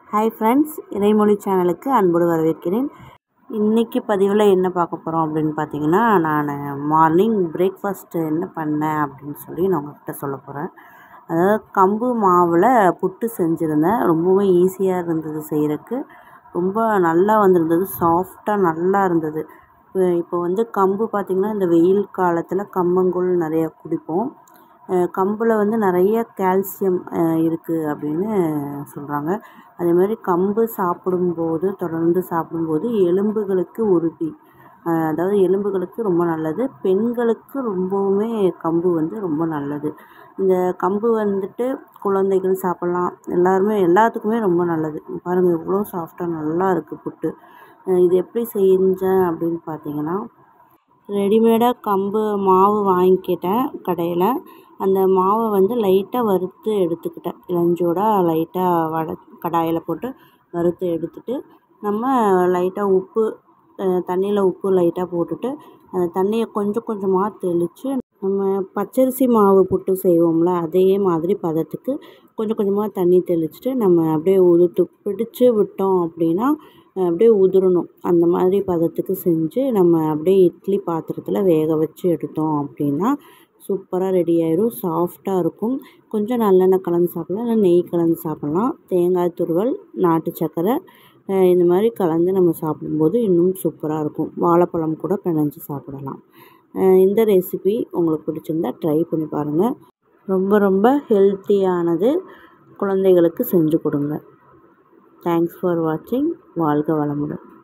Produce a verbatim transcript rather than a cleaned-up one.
Hi friends, இறைமொழி சேனலுக்கு அன்போடு வரவேற்கிறேன். இன்றைக்கி பதிவில் என்ன பார்க்க போகிறோம் அப்படின்னு பார்த்தீங்கன்னா, நான் மார்னிங் பிரேக்ஃபாஸ்ட்டு என்ன பண்ணேன் அப்படின்னு சொல்லி நான் உங்கள்கிட்ட சொல்ல போகிறேன். அதாவது கம்பு மாவில் புட்டு செஞ்சுருந்தேன். ரொம்பவும் ஈஸியாக இருந்தது செய்கிறதுக்கு. ரொம்ப நல்லா வந்திருந்தது, சாஃப்டாக நல்லா இருந்தது. இப்போ இப்போ வந்து கம்பு பார்த்திங்கன்னா, இந்த வெயில் காலத்தில் கம்மங்கூழ் நிறையா குடிப்போம். கம்பில் வந்து நிறைய கால்சியம் இருக்குது அப்படின்னு சொல்கிறாங்க. அதேமாதிரி கம்பு சாப்பிடும்போது தொடர்ந்து சாப்பிடும்போது எலும்புகளுக்கு உறுதி, அதாவது எலும்புகளுக்கு ரொம்ப நல்லது. பெண்களுக்கு ரொம்பவுமே கம்பு வந்து ரொம்ப நல்லது. இந்த கம்பு வந்துட்டு குழந்தைகள் சாப்பிட்லாம், எல்லாருமே எல்லாத்துக்குமே ரொம்ப நல்லது. பாருங்கள் எவ்வளோ சாஃப்டாக நல்லா இருக்குது புட்டு. இது எப்படி செஞ்சேன் அப்படின்னு பார்த்தீங்கன்னா, ரெடிமேடாக கம்பு மாவு வாங்கிக்கிட்டேன் கடையில். அந்த மாவை வந்து லைட்டாக வறுத்து எடுத்துக்கிட்டேன். இளஞ்சூடாக லைட்டாக வட கடாயில் போட்டு வறுத்து எடுத்துட்டு, நம்ம லைட்டாக உப்பு தண்ணியில் உப்பு லைட்டாக போட்டுட்டு அந்த தண்ணியை கொஞ்சம் கொஞ்சமாக தெளித்து, நம்ம பச்சரிசி மாவு புட்டு செய்வோம்ல அதே மாதிரி பதத்துக்கு கொஞ்சம் கொஞ்சமாக தண்ணி தெளிச்சுட்டு நம்ம அப்படியே உதுத்து பிடிச்சி விட்டோம் அப்படின்னா அப்படியே உதிரணும். அந்த மாதிரி பதத்துக்கு செஞ்சு நம்ம அப்படியே இட்லி பாத்திரத்தில் வேக வச்சு எடுத்தோம் அப்படின்னா சூப்பராக ரெடி ஆயிடும். சாஃப்டாக இருக்கும். கொஞ்சம் நல்லெண்ணெய் கலந்து சாப்பிட்லாம், இல்லை நெய் கலந்து சாப்பிட்லாம். தேங்காய் துருவல், நாட்டு சர்க்கரை இந்த மாதிரி கலந்து நம்ம சாப்பிடும்போது இன்னும் சூப்பராக இருக்கும். வாழைப்பழம் கூட பிணைஞ்சு சாப்பிடலாம். இந்த ரெசிபி உங்களுக்கு பிடிச்சிருந்தா ட்ரை பண்ணி பாருங்கள். ரொம்ப ரொம்ப ஹெல்த்தியானது. குழந்தைகளுக்கு செஞ்சு கொடுங்க. தேங்க்ஸ் ஃபார் வாட்சிங். வாழ்க வளமுடன்.